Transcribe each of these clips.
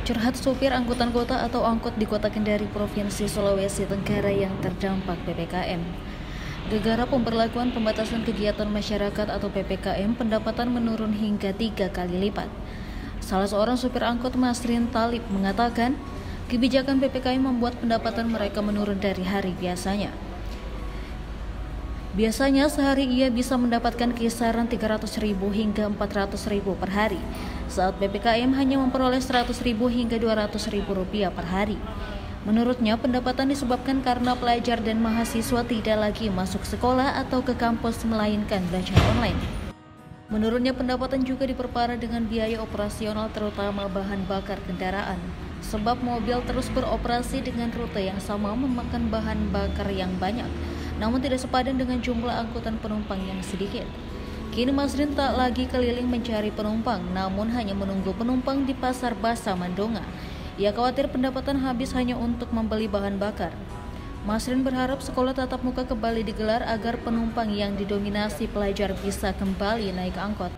Curhat supir angkutan kota atau angkot di Kota Kendari, Provinsi Sulawesi Tenggara yang terdampak PPKM. Gegara pemberlakuan pembatasan kegiatan masyarakat atau PPKM, pendapatan menurun hingga 3 kali lipat. Salah seorang supir angkot, Masrin Talib, mengatakan kebijakan PPKM membuat pendapatan mereka menurun dari hari biasanya. Biasanya sehari ia bisa mendapatkan kisaran 300.000 hingga 400.000 per hari. Saat PPKM hanya memperoleh 100.000 hingga 200.000 rupiah per hari. Menurutnya, pendapatan disebabkan karena pelajar dan mahasiswa tidak lagi masuk sekolah atau ke kampus melainkan belajar online. Menurutnya, pendapatan juga diperparah dengan biaya operasional terutama bahan bakar kendaraan. Sebab mobil terus beroperasi dengan rute yang sama memakan bahan bakar yang banyak, namun tidak sepadan dengan jumlah angkutan penumpang yang sedikit. Kini Masrin tak lagi keliling mencari penumpang, namun hanya menunggu penumpang di Pasar Basa Mandonga. Ia khawatir pendapatan habis hanya untuk membeli bahan bakar. Masrin berharap sekolah tatap muka kembali digelar agar penumpang yang didominasi pelajar bisa kembali naik angkot.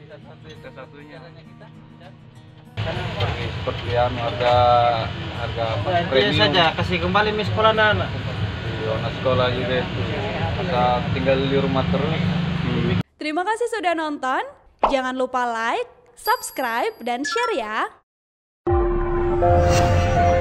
Seperti harga premium saja kasih kembali mi sekolah anak. Anak sekolah juga itu masa tinggal di rumah terus. Terima kasih sudah nonton. Jangan lupa like, subscribe, dan share ya.